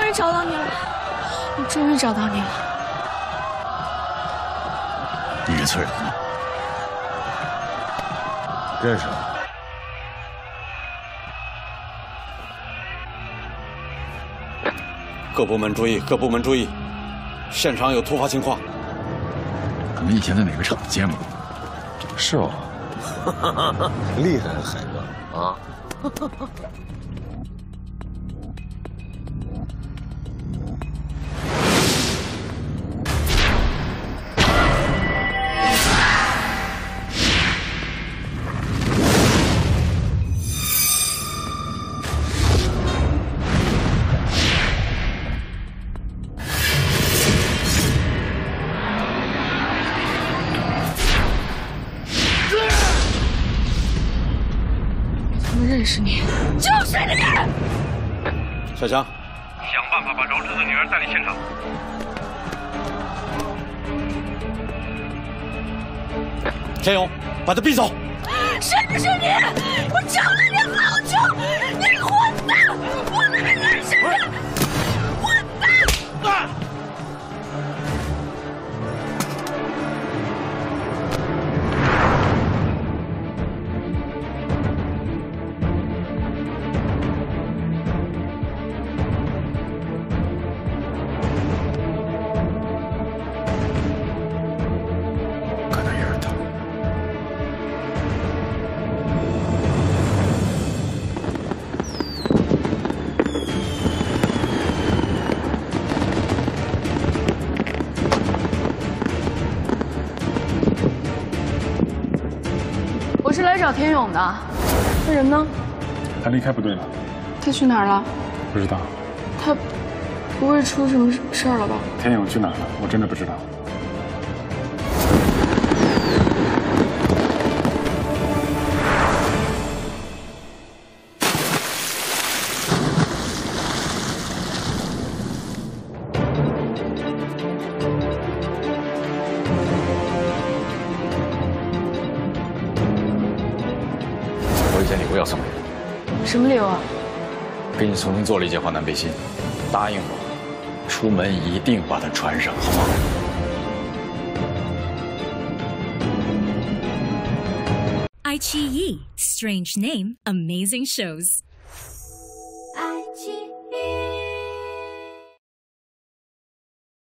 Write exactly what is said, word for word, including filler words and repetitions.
于找到你了，我终于找到你了。 你认错人了？认识。 各部门注意，各部门注意，现场有突发情况。 可能以前在哪个厂子见过。 是哦，厉害，海哥啊！ 认识你，就是你！ 小强， 想办法把饶志的女儿带离现场。 天勇，把他逼走！ 谁不是你？我找了你好久，你混蛋！我哪认识你？混蛋！啊！ 我是来找天勇的，那人呢？ 他离开部队了。 他去哪儿了？ 不知道。 他不会出什么事儿了吧？ 天勇去哪儿了？我真的不知道。 我有件礼物要送给你。 什么礼物啊？ 给你重新做了一件华南背心，答应我，出门一定把它穿上，好吗？ 爱奇艺 Strange Name Amazing Shows。